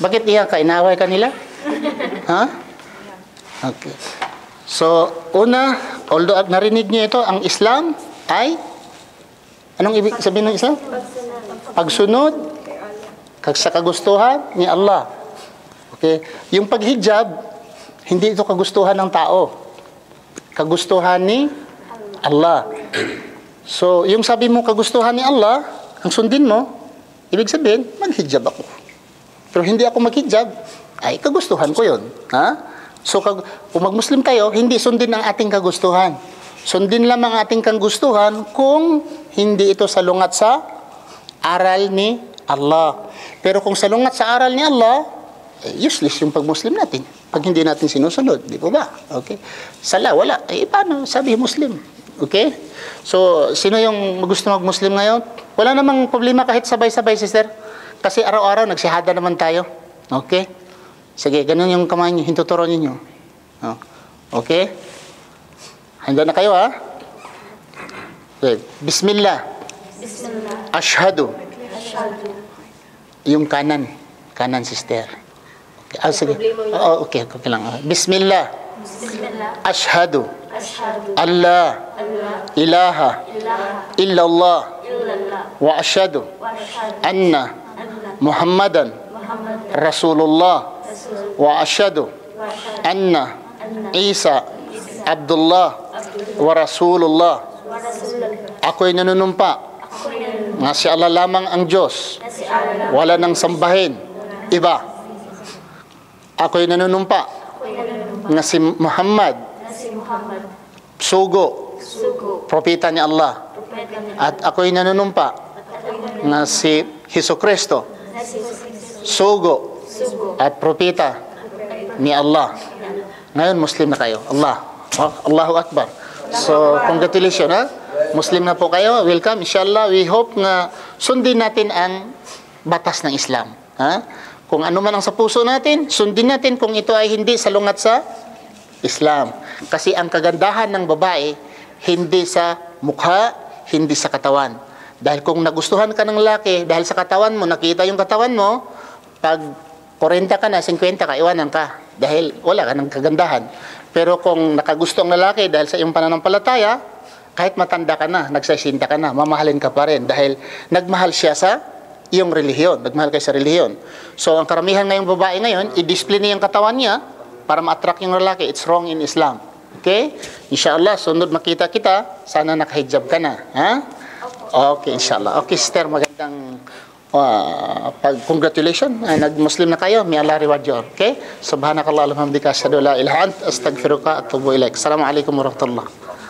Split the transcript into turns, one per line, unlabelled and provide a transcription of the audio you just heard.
Bakit iyan ka? Inaway ka nila? Ha? Okay. So, una, although narinig niyo ito, ang Islam ay, anong ibig sabihin ng Islam? Pagsunod sa kagustuhan ni Allah. Okay? Yung paghijab, hindi ito kagustuhan ng tao. Kagustuhan ni Allah. So, yung sabi mo kagustuhan ni Allah, ang sundin mo, ibig sabihin, maghijab ako. Pero hindi ako maghijab, ay kagustuhan ko yun. Ha? So, kung mag-Muslim tayo, hindi sundin ang ating kagustuhan. Sundin lamang ang ating kagustuhan kung hindi ito salungat sa aral ni Allah. Pero kung salungat sa aral ni Allah, useless yung pag-Muslim natin. Pag hindi natin sinusunod, di po ba? Okay? Sala, wala. Paano? Sabi Muslim. Okay? So, sino yung gusto mag-Muslim ngayon? Wala namang problema kahit sabay-sabay, sister. Kasi araw-araw, nagsihada naman tayo. Okay? Sige, ganun yung kamay niyo. Hintuturo ninyo. Oh. Okay? Handa na kayo, ha? Okay. Bismillah.
Bismillah.
Ashhadu.
Ashhadu.
Yung kanan. Kanan, sister. Okay. Sige. Oh, okay. Okay lang. Bismillah.
Bismillah.
Ashhadu.
Ashhadu.
Allah. Ilaha. Illallah. Wa ashhadu. Anna. Muhammadan. Rasulullah. Wa ashhadu. Anna. Isa. Abdullah. Wa Rasulullah. Ako'y nanunumpa nga si Allah lamang ang Diyos. Wala nang sambahin iba. Ako'y nanunumpa nga si Muhammad sugo, propeta ni Allah. At ako'y nanunumpa nga si Jesucristo sugo at propeta ni Allah. Ngayon Muslim na kayo. Allahu Akbar. So, congratulations, ha? Muslim na po kayo. Welcome. Inshallah, we hope na sundin natin ang batas ng Islam. Ha? Kung ano man ang sa puso natin, sundin natin kung ito ay hindi salungat sa Islam. Kasi ang kagandahan ng babae, hindi sa mukha, hindi sa katawan. Dahil kung nagustuhan ka ng lalaki, dahil sa katawan mo, nakita yung katawan mo, pag 40 ka na, 50 ka, iwanan ka. Dahil wala ka ng kagandahan. Pero kung nakagusto ang lalaki dahil sa iyong pananampalataya, kahit matanda ka na, nagsasinta ka na, mamahalin ka pa rin. Dahil nagmahal siya sa iyong relihiyon. Nagmahal kayo sa relihiyon. So, ang karamihan ngayong babae ngayon, i-display niya yung katawan niya para ma-attract yung lalaki. It's wrong in Islam. Okay? Inshallah, sunod makita kita, sana nakahijab ka na. Ha? Okay, inshallah. Okay, sister, magandang congratulations. Nag-Muslim na kayo. May Allah reward you. Okay? Subhanakallah, alhamdulillah, asyhadu la ilaha illa anta, astaghfiruka wa atubu ilaik. Assalamualaikum warahmatullahi.